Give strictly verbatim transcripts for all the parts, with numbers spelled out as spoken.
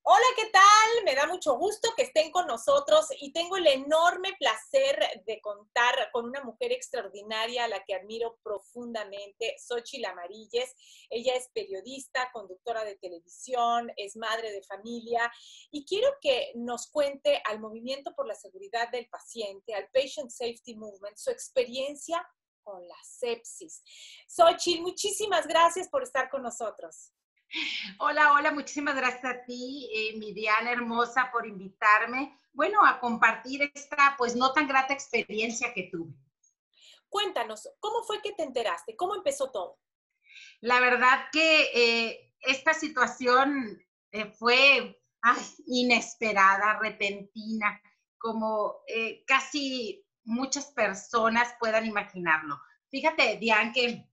Hola, ¿qué tal? Me da mucho gusto que estén con nosotros y tengo el enorme placer de contar con una mujer extraordinaria a la que admiro profundamente, Xóchitl Amarillas. Ella es periodista, conductora de televisión, es madre de familia y quiero que nos cuente al Movimiento por la Seguridad del Paciente, al Patient Safety Movement, su experiencia con la sepsis. Xóchitl, muchísimas gracias por estar con nosotros. Hola, hola, muchísimas gracias a ti, eh, mi Diana hermosa, por invitarme, bueno, a compartir esta, pues, no tan grata experiencia que tuve. Cuéntanos, ¿cómo fue que te enteraste? ¿Cómo empezó todo? La verdad que eh, esta situación eh, fue ay, inesperada, repentina, como eh, casi muchas personas puedan imaginarlo. Fíjate, Diane, que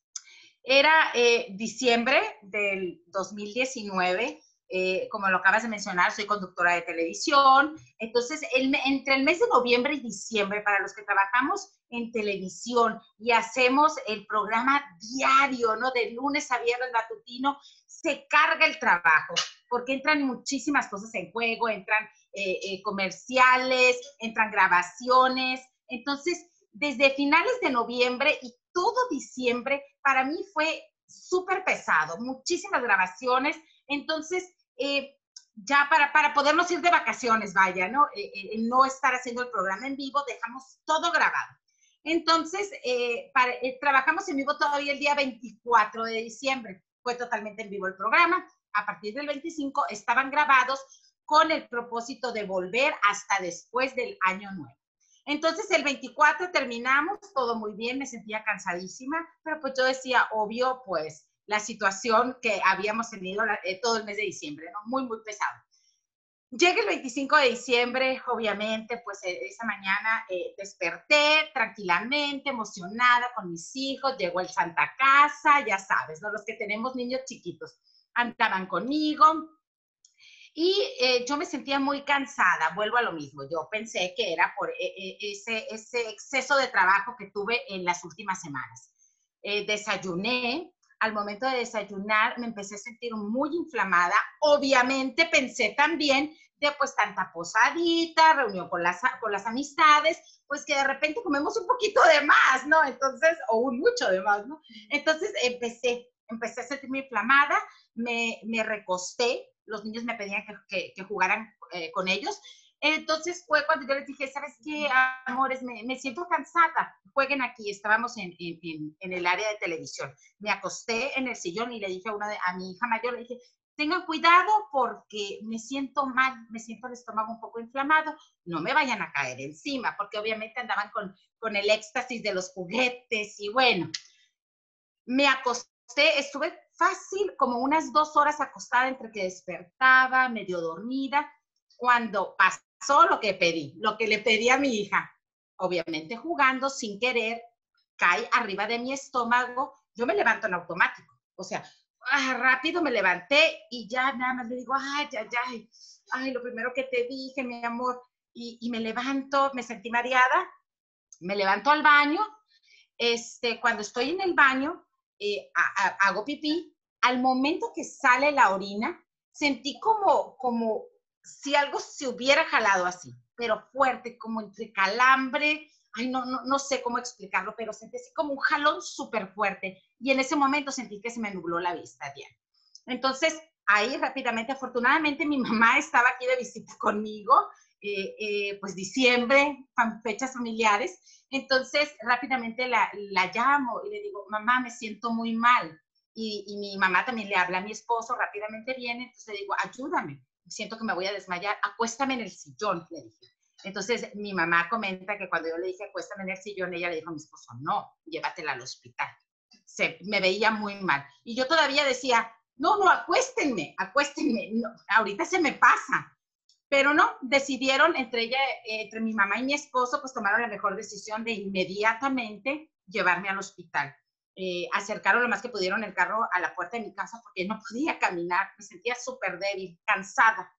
era eh, diciembre del dos mil diecinueve, eh, como lo acabas de mencionar, soy conductora de televisión, entonces el, entre el mes de noviembre y diciembre, para los que trabajamos en televisión y hacemos el programa diario, ¿no? De lunes a viernes matutino, se carga el trabajo, porque entran muchísimas cosas en juego, entran eh, eh, comerciales, entran grabaciones, entonces desde finales de noviembre y todo diciembre, para mí fue súper pesado, muchísimas grabaciones, entonces, eh, ya para, para podernos ir de vacaciones, vaya, ¿no? Eh, eh, no estar haciendo el programa en vivo, dejamos todo grabado. Entonces, eh, para, eh, trabajamos en vivo todavía el día veinticuatro de diciembre, fue totalmente en vivo el programa, a partir del veinticinco estaban grabados con el propósito de volver hasta después del año nuevo. Entonces, el veinticuatro terminamos, todo muy bien, me sentía cansadísima, pero pues yo decía, obvio, pues, la situación que habíamos tenido eh, todo el mes de diciembre, ¿no? Muy, muy pesado. Llega el veinticinco de diciembre, obviamente, pues eh, esa mañana eh, desperté tranquilamente, emocionada con mis hijos, llegó el Santa Casa, ya sabes, ¿no? Los que tenemos niños chiquitos andaban conmigo, y eh, yo me sentía muy cansada, vuelvo a lo mismo, yo pensé que era por eh, ese, ese exceso de trabajo que tuve en las últimas semanas. Eh, desayuné, al momento de desayunar me empecé a sentir muy inflamada, obviamente pensé también de pues tanta posadita, reunión con las, con las amistades, pues que de repente comemos un poquito de más, ¿no? Entonces, o un mucho de más, ¿no? Entonces empecé, empecé a sentirme inflamada, me, me recosté, los niños me pedían que, que, que jugaran eh, con ellos. Entonces fue cuando yo les dije, ¿sabes qué, amores? Me, me siento cansada, jueguen aquí. Estábamos en, en, en el área de televisión. Me acosté en el sillón y le dije a, una de, a mi hija mayor, le dije, tengan cuidado porque me siento mal, me siento el estómago un poco inflamado, no me vayan a caer encima, porque obviamente andaban con, con el éxtasis de los juguetes y bueno, me acosté, estuve fácil como unas dos horas acostada entre que despertaba, medio dormida, cuando pasó lo que pedí, lo que le pedí a mi hija. Obviamente jugando, sin querer, cae arriba de mi estómago, yo me levanto en automático, o sea, ah, rápido me levanté y ya nada más le digo, ay, ay, ay, ay, lo primero que te dije, mi amor, y, y me levanto, me sentí mareada, me levanto al baño, este, cuando estoy en el baño, eh, a, a, hago pipí, al momento que sale la orina, sentí como, como si algo se hubiera jalado así, pero fuerte, como entre calambre, ay, no, no, no sé cómo explicarlo, pero sentí así como un jalón súper fuerte, y en ese momento sentí que se me nubló la vista, Diana. Entonces, ahí rápidamente, afortunadamente mi mamá estaba aquí de visita conmigo, eh, eh, pues diciembre, fechas familiares, entonces rápidamente la, la llamo y le digo, mamá, me siento muy mal. Y, y mi mamá también le habla a mi esposo, rápidamente viene, entonces le digo, ayúdame, siento que me voy a desmayar, acuéstame en el sillón, le dije. Entonces mi mamá comenta que cuando yo le dije acuéstame en el sillón, ella le dijo a mi esposo, no, llévatela al hospital. Se, me veía muy mal. Y yo todavía decía, no, no, acuéstenme, acuéstenme, no, ahorita se me pasa. Pero no, decidieron entre ella, entre mi mamá y mi esposo, pues tomaron la mejor decisión de inmediatamente llevarme al hospital. Eh, acercaron lo más que pudieron el carro a la puerta de mi casa porque no podía caminar, me sentía súper débil, cansada,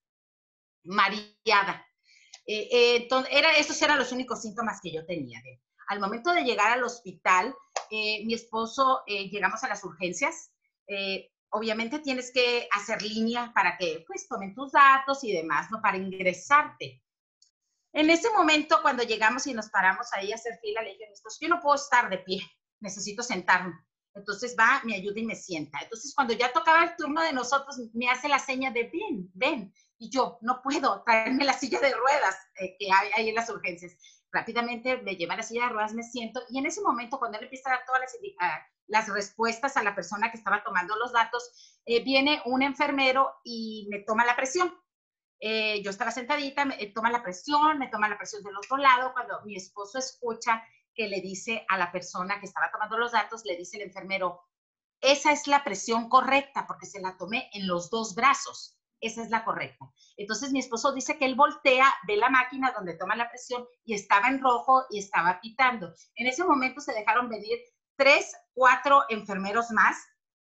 mareada. Eh, eh, entonces, era, esos eran los únicos síntomas que yo tenía. De, al momento de llegar al hospital, eh, mi esposo, eh, llegamos a las urgencias, eh, obviamente tienes que hacer línea para que pues tomen tus datos y demás, ¿no? Para ingresarte. En ese momento, cuando llegamos y nos paramos ahí a hacer fila, le dije, yo no puedo estar de pie, necesito sentarme. Entonces va, me ayuda y me sienta. Entonces cuando ya tocaba el turno de nosotros, me hace la seña de ven, ven. Y yo, no puedo, traerme la silla de ruedas eh, que hay ahí en las urgencias. Rápidamente me lleva a la silla de ruedas, me siento, y en ese momento, cuando él empieza a dar todas las, uh, las respuestas a la persona que estaba tomando los datos, eh, viene un enfermero y me toma la presión. Eh, yo estaba sentadita, me toma la presión, me toma la presión del otro lado, cuando mi esposo escucha que le dice a la persona que estaba tomando los datos, le dice el enfermero, esa es la presión correcta, porque se la tomé en los dos brazos, esa es la correcta. Entonces mi esposo dice que él voltea, ve la máquina donde toma la presión y estaba en rojo y estaba pitando. En ese momento se dejaron venir tres, cuatro enfermeros más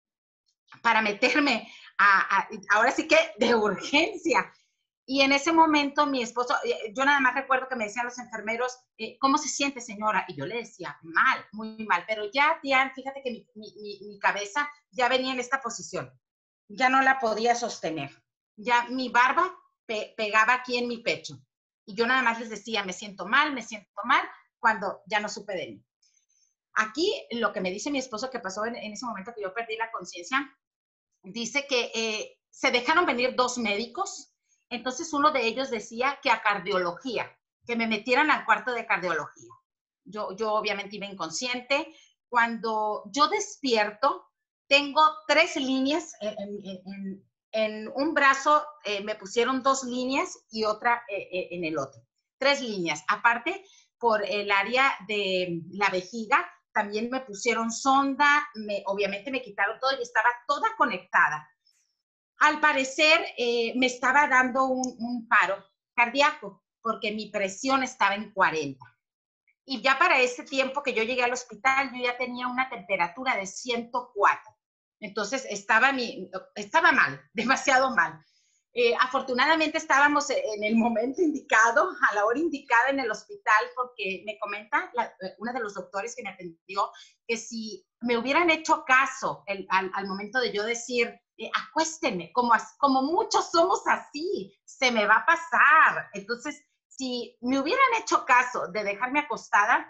para meterme a, a, ahora sí que de urgencia. Y en ese momento mi esposo, yo nada más recuerdo que me decían los enfermeros, eh, ¿cómo se siente, señora? Y yo le decía, mal, muy mal. Pero ya, Diane, fíjate que mi, mi, mi cabeza ya venía en esta posición. Ya no la podía sostener. Ya mi barba pe pegaba aquí en mi pecho. Y yo nada más les decía, me siento mal, me siento mal, cuando ya no supe de mí. Aquí lo que me dice mi esposo que pasó en, en ese momento que yo perdí la conciencia, dice que eh, se dejaron venir dos médicos. Entonces uno de ellos decía que a cardiología, que me metieran al cuarto de cardiología. Yo, yo obviamente iba inconsciente. Cuando yo despierto, tengo tres líneas. En, en, en un brazo eh, me pusieron dos líneas y otra eh, eh, en el otro. Tres líneas. Aparte, por el área de la vejiga, también me pusieron sonda. Me, obviamente me quitaron todo y estaba toda conectada. Al parecer, eh, me estaba dando un, un paro cardíaco porque mi presión estaba en cuarenta. Y ya para ese tiempo que yo llegué al hospital, yo ya tenía una temperatura de ciento cuatro. Entonces, estaba, mi, estaba mal, demasiado mal. Eh, afortunadamente, estábamos en el momento indicado, a la hora indicada en el hospital, porque me comenta la, una de los doctores que me atendió que si me hubieran hecho caso el, al, al momento de yo decir, Eh, acuéstenme, como, como muchos somos así, se me va a pasar. Entonces, si me hubieran hecho caso de dejarme acostada,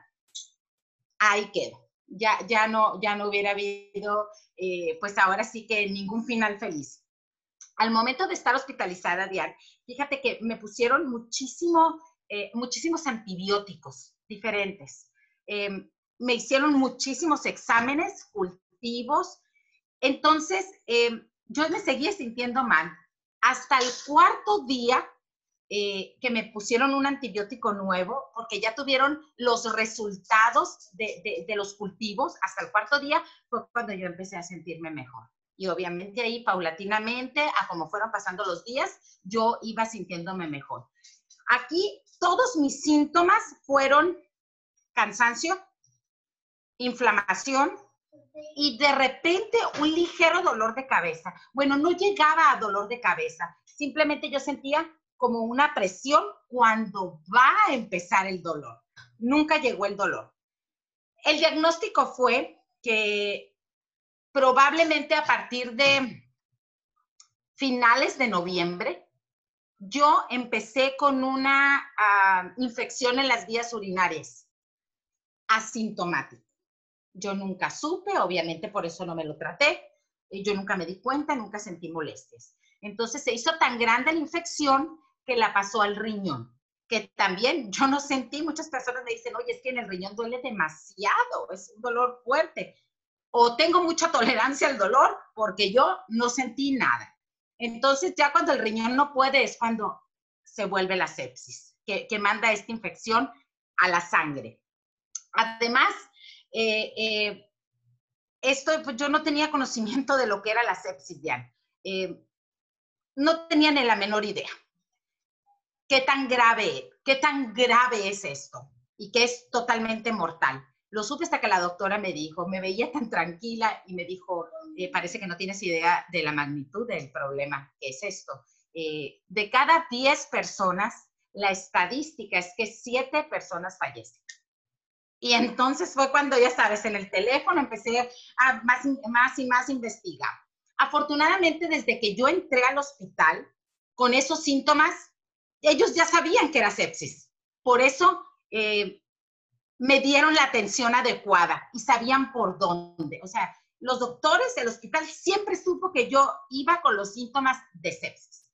ahí quedo. Ya, ya, no, ya no hubiera habido, eh, pues ahora sí que ningún final feliz. Al momento de estar hospitalizada, Diane, fíjate que me pusieron muchísimo, eh, muchísimos antibióticos diferentes. Eh, me hicieron muchísimos exámenes, cultivos. Entonces, eh, yo me seguía sintiendo mal. Hasta el cuarto día eh, que me pusieron un antibiótico nuevo, porque ya tuvieron los resultados de, de, de los cultivos, hasta el cuarto día fue cuando yo empecé a sentirme mejor. Y obviamente ahí, paulatinamente, a como fueron pasando los días, yo iba sintiéndome mejor. Aquí todos mis síntomas fueron cansancio, inflamación, y de repente un ligero dolor de cabeza. Bueno, no llegaba a dolor de cabeza, simplemente yo sentía como una presión cuando va a empezar el dolor. Nunca llegó el dolor. El diagnóstico fue que probablemente a partir de finales de noviembre, yo empecé con una uh, infección en las vías urinarias, asintomática. Yo nunca supe, obviamente por eso no me lo traté, yo nunca me di cuenta, nunca sentí molestias. Entonces se hizo tan grande la infección que la pasó al riñón, que también yo no sentí, muchas personas me dicen, oye, es que en el riñón duele demasiado, es un dolor fuerte, o tengo mucha tolerancia al dolor, porque yo no sentí nada. Entonces ya cuando el riñón no puede es cuando se vuelve la sepsis, que, que manda esta infección a la sangre. Además, Eh, eh, esto, pues yo no tenía conocimiento de lo que era la sepsis, Diane. Eh, no tenía ni la menor idea. ¿Qué tan grave, qué tan grave es esto? Y que es totalmente mortal. Lo supe hasta que la doctora me dijo, me veía tan tranquila y me dijo, eh, parece que no tienes idea de la magnitud del problema. ¿Qué es esto? Eh, de cada diez personas, la estadística es que siete personas fallecen. Y entonces fue cuando, ya sabes, en el teléfono empecé a más, más y más investigar. Afortunadamente, desde que yo entré al hospital con esos síntomas, ellos ya sabían que era sepsis. Por eso eh, me dieron la atención adecuada y sabían por dónde. O sea, los doctores del hospital siempre supo que yo iba con los síntomas de sepsis.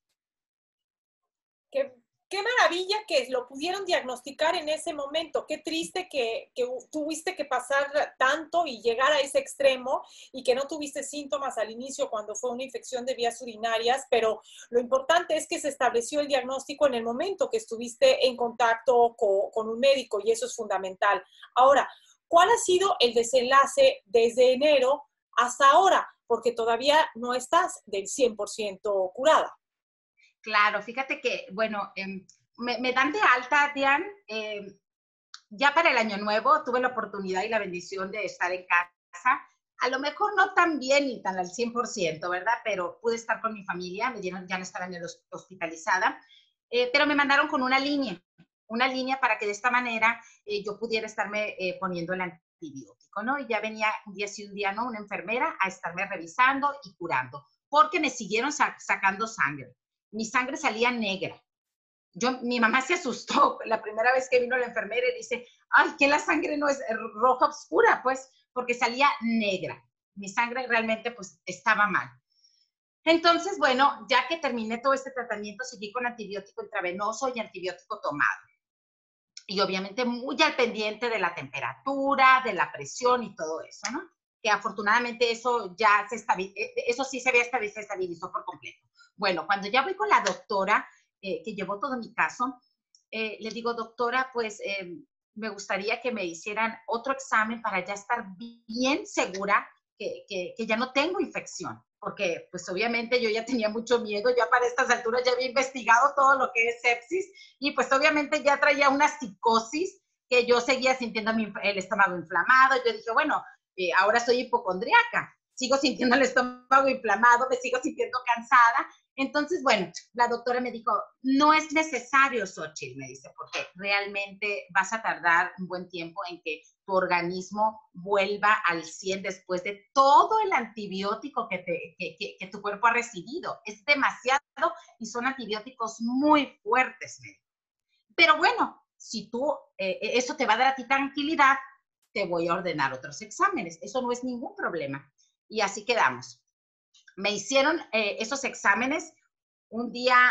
Qué, qué maravilla que lo pudieron diagnosticar en ese momento. Qué triste que, que tuviste que pasar tanto y llegar a ese extremo y que no tuviste síntomas al inicio cuando fue una infección de vías urinarias, pero lo importante es que se estableció el diagnóstico en el momento que estuviste en contacto con, con un médico y eso es fundamental. Ahora, ¿cuál ha sido el desenlace desde enero hasta ahora? Porque todavía no estás del cien por ciento curada. Claro, fíjate que, bueno, eh, me, me dan de alta, Diane, eh, ya para el año nuevo tuve la oportunidad y la bendición de estar en casa, a lo mejor no tan bien ni tan al cien por ciento, ¿verdad? Pero pude estar con mi familia, me dieron, ya no estaba en el hospitalizada, eh, pero me mandaron con una línea, una línea para que de esta manera eh, yo pudiera estarme eh, poniendo el antibiótico, ¿no? Y ya venía un día sí, un día no, una enfermera a estarme revisando y curando, porque me siguieron sac sacando sangre. Mi sangre salía negra. Yo, mi mamá se asustó la primera vez que vino la enfermera y dice, ay, que la sangre no es roja oscura, pues, porque salía negra. Mi sangre realmente, pues, estaba mal. Entonces, bueno, ya que terminé todo este tratamiento, seguí con antibiótico intravenoso y antibiótico tomado. Y obviamente muy al pendiente de la temperatura, de la presión y todo eso, ¿no? Que afortunadamente eso ya se estabilizó, eso sí se había estabilizado, se estabilizó por completo. Bueno, cuando ya voy con la doctora, eh, que llevó todo mi caso, eh, le digo, doctora, pues eh, me gustaría que me hicieran otro examen para ya estar bien segura que, que, que ya no tengo infección, porque pues obviamente yo ya tenía mucho miedo, ya para estas alturas ya había investigado todo lo que es sepsis y pues obviamente ya traía una psicosis que yo seguía sintiendo mi, el estómago inflamado. Yo dije, bueno, eh, ahora soy hipocondríaca, sigo sintiendo el estómago inflamado, me sigo sintiendo cansada. Entonces, bueno, la doctora me dijo, no es necesario, Xochitl, me dice, porque realmente vas a tardar un buen tiempo en que tu organismo vuelva al cien después de todo el antibiótico que, te, que, que, que tu cuerpo ha recibido. Es demasiado y son antibióticos muy fuertes, me dijo. Pero bueno, si tú, eh, eso te va a dar a ti tranquilidad, te voy a ordenar otros exámenes. Eso no es ningún problema. Y así quedamos. Me hicieron eh, esos exámenes un día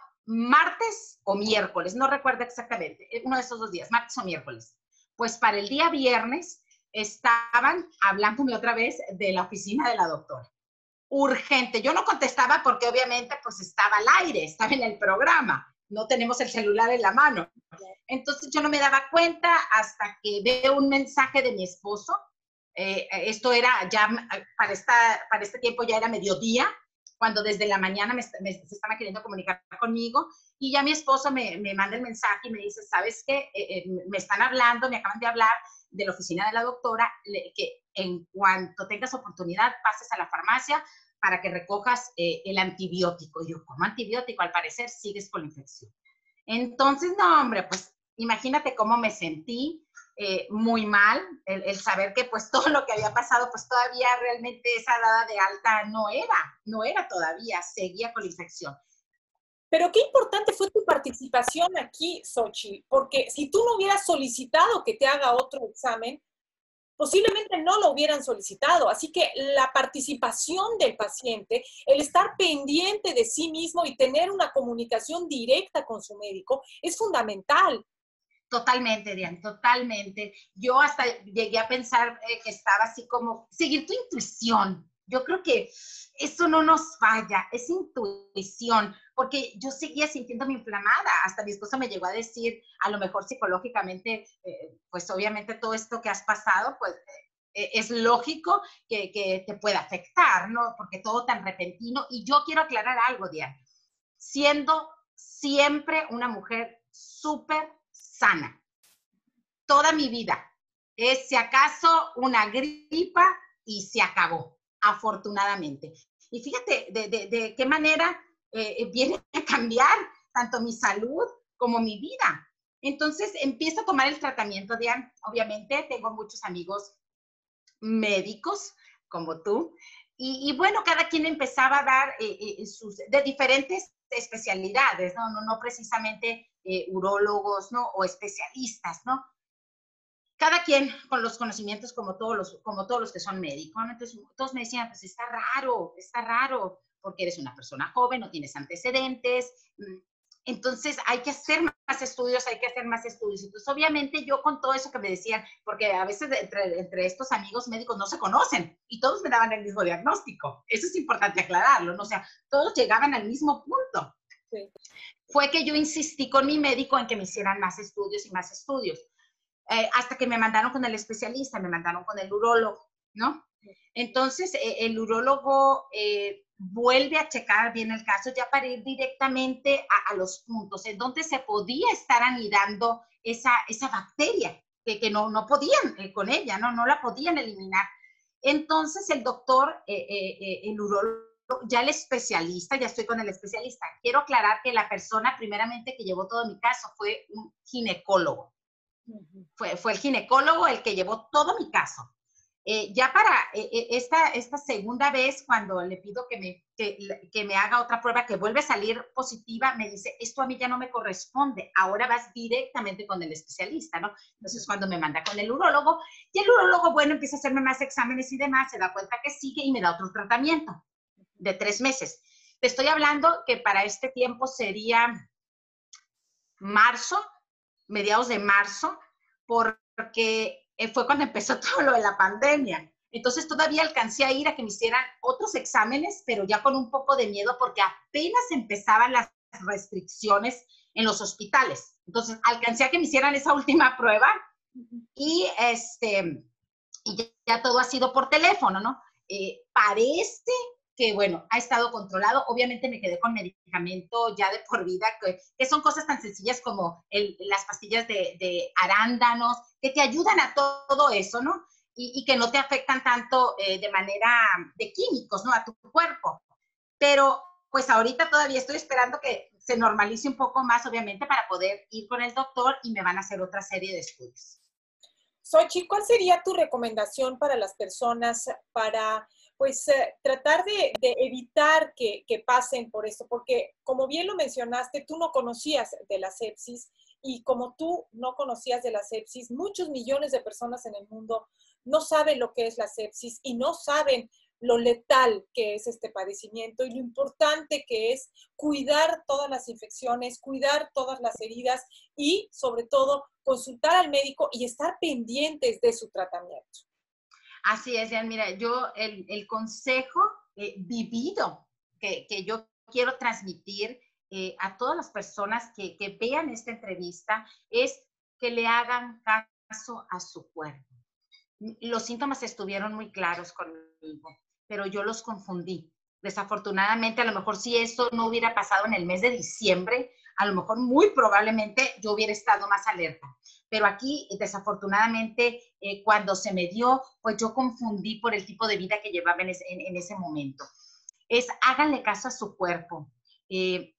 martes o miércoles, no recuerdo exactamente, uno de esos dos días, martes o miércoles. Pues para el día viernes estaban hablándome otra vez de la oficina de la doctora. Urgente. Yo no contestaba porque obviamente pues estaba al aire, estaba en el programa. No tenemos el celular en la mano. Entonces yo no me daba cuenta hasta que veo un mensaje de mi esposo. Eh, esto era ya, para, esta, para este tiempo ya era mediodía, cuando desde la mañana me, me, se estaba queriendo comunicar conmigo y ya mi esposo me, me manda el mensaje y me dice, ¿sabes qué? Eh, eh, me están hablando, me acaban de hablar de la oficina de la doctora, le, que en cuanto tengas oportunidad pases a la farmacia para que recojas eh, el antibiótico. Y yo, ¿cómo antibiótico? Al parecer sigues con la infección. Entonces, no, hombre, pues imagínate cómo me sentí, eh, muy mal, el, el saber que pues todo lo que había pasado, pues todavía realmente esa dada de alta no era, no era todavía, seguía con la infección. Pero qué importante fue tu participación aquí, Xochitl, porque si tú no hubieras solicitado que te haga otro examen, posiblemente no lo hubieran solicitado. Así que la participación del paciente, el estar pendiente de sí mismo y tener una comunicación directa con su médico es fundamental. Totalmente, Diane, totalmente. Yo hasta llegué a pensar eh, que estaba así como, seguir tu intuición. Yo creo que eso no nos falla, es intuición, porque yo seguía sintiéndome inflamada. Hasta mi esposo me llegó a decir, a lo mejor psicológicamente, eh, pues obviamente todo esto que has pasado, pues eh, es lógico que, que te pueda afectar, ¿no? Porque todo tan repentino. Y yo quiero aclarar algo, Diane. Siendo siempre una mujer súper sana, toda mi vida. Es si acaso una gripa y se acabó, afortunadamente. Y fíjate de, de, de qué manera eh, viene a cambiar tanto mi salud como mi vida. Entonces empiezo a tomar el tratamiento, Diane. Obviamente tengo muchos amigos médicos como tú y, y bueno, cada quien empezaba a dar eh, eh, sus, de diferentes especialidades, ¿no? No, no precisamente eh, urólogos, ¿no? O especialistas, ¿no? Cada quien con los conocimientos como todos los, como todos los que son médicos, ¿no? Entonces todos me decían, pues está raro, está raro, porque eres una persona joven, no tienes antecedentes, entonces hay que hacer más estudios, hay que hacer más estudios. Entonces obviamente yo con todo eso que me decían, porque a veces entre, entre estos amigos médicos no se conocen y todos me daban el mismo diagnóstico. Eso es importante aclararlo, ¿no? O sea, todos llegaban al mismo punto. Sí. Fue que yo insistí con mi médico en que me hicieran más estudios y más estudios. Eh, hasta que me mandaron con el especialista, me mandaron con el urólogo, ¿no? Entonces, eh, el urólogo eh, vuelve a checar bien el caso ya para ir directamente a, a los puntos en donde se podía estar anidando esa, esa bacteria, que, que no, no podían eh, con ella, ¿no? No la podían eliminar. Entonces, el doctor, eh, eh, eh, el urólogo, ya el especialista, ya estoy con el especialista. Quiero aclarar que la persona primeramente que llevó todo mi caso fue un ginecólogo. Fue, fue el ginecólogo el que llevó todo mi caso. Eh, ya para eh, esta, esta segunda vez, cuando le pido que me, que, que me haga otra prueba que vuelve a salir positiva, me dice, esto a mí ya no me corresponde, ahora vas directamente con el especialista, ¿no? Entonces, cuando me manda con el urólogo, y el urólogo, bueno, empieza a hacerme más exámenes y demás, se da cuenta que sigue y me da otro tratamiento de tres meses. Te estoy hablando que para este tiempo sería marzo, mediados de marzo, porque fue cuando empezó todo lo de la pandemia. Entonces todavía alcancé a ir a que me hicieran otros exámenes, pero ya con un poco de miedo porque apenas empezaban las restricciones en los hospitales. Entonces alcancé a que me hicieran esa última prueba y, este, y ya, ya todo ha sido por teléfono, ¿no? Eh, parece que, bueno, ha estado controlado. Obviamente me quedé con medicamento ya de por vida, que, que son cosas tan sencillas como el, las pastillas de, de arándanos, que te ayudan a todo, todo eso, ¿no? Y, y que no te afectan tanto eh, de manera de químicos, ¿no? A tu cuerpo. Pero, pues ahorita todavía estoy esperando que se normalice un poco más, obviamente, para poder ir con el doctor y me van a hacer otra serie de estudios. Xochitl, ¿cuál sería tu recomendación para las personas para pues eh, tratar de, de evitar que, que pasen por esto? Porque como bien lo mencionaste, tú no conocías de la sepsis y como tú no conocías de la sepsis, muchos millones de personas en el mundo no saben lo que es la sepsis y no saben lo letal que es este padecimiento y lo importante que es cuidar todas las infecciones, cuidar todas las heridas y sobre todo consultar al médico y estar pendientes de su tratamiento. Así es, Jan. Mira, yo el, el consejo eh, vivido que, que yo quiero transmitir eh, a todas las personas que, que vean esta entrevista es que le hagan caso a su cuerpo. Los síntomas estuvieron muy claros conmigo, pero yo los confundí. Desafortunadamente, a lo mejor si esto no hubiera pasado en el mes de diciembre, a lo mejor muy probablemente yo hubiera estado más alerta. Pero aquí, desafortunadamente, eh, cuando se me dio, pues yo confundí por el tipo de vida que llevaba en ese, en, en ese momento. Es háganle caso a su cuerpo. Eh,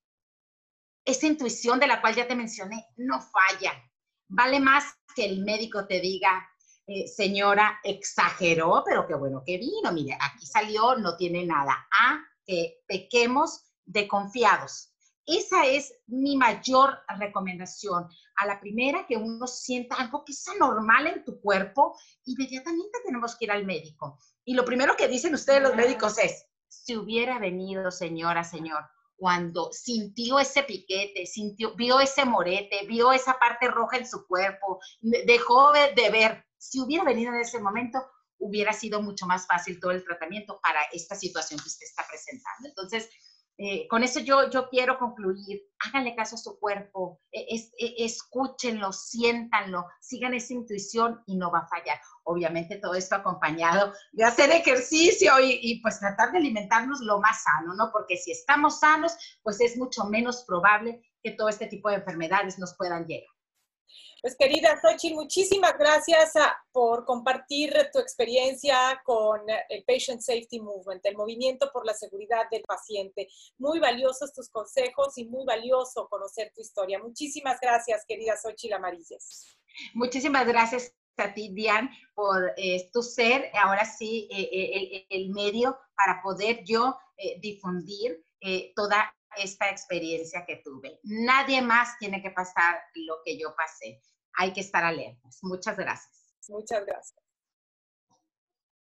esa intuición de la cual ya te mencioné no falla. Vale más que el médico te diga, eh, señora, exageró, pero qué bueno que vino. Mire, aquí salió, no tiene nada. A que pequemos de confiados. Esa es mi mayor recomendación. A la primera que uno sienta algo que es anormal en tu cuerpo, inmediatamente tenemos que ir al médico. Y lo primero que dicen ustedes los médicos es, si hubiera venido, señora, señor, cuando sintió ese piquete, sintió, vio ese morete, vio esa parte roja en su cuerpo, dejó de ver, si hubiera venido en ese momento, hubiera sido mucho más fácil todo el tratamiento para esta situación que usted está presentando. Entonces, Eh, con eso yo, yo quiero concluir. Háganle caso a su cuerpo, es, es, escúchenlo, siéntanlo, sigan esa intuición y no va a fallar. Obviamente todo esto acompañado de hacer ejercicio y, y pues tratar de alimentarnos lo más sano, ¿no? Porque si estamos sanos, pues es mucho menos probable que todo este tipo de enfermedades nos puedan llegar. Pues querida Xochitl, muchísimas gracias a, por compartir tu experiencia con el Patient Safety Movement, el movimiento por la seguridad del paciente. Muy valiosos tus consejos y muy valioso conocer tu historia. Muchísimas gracias, querida Xochitl Amarillas. Muchísimas gracias a ti, Diane, por eh, tu ser, ahora sí, eh, el, el, medio para poder yo eh, difundir eh, toda esta experiencia que tuve. Nadie más tiene que pasar lo que yo pasé. Hay que estar alertas. Muchas gracias. Muchas gracias.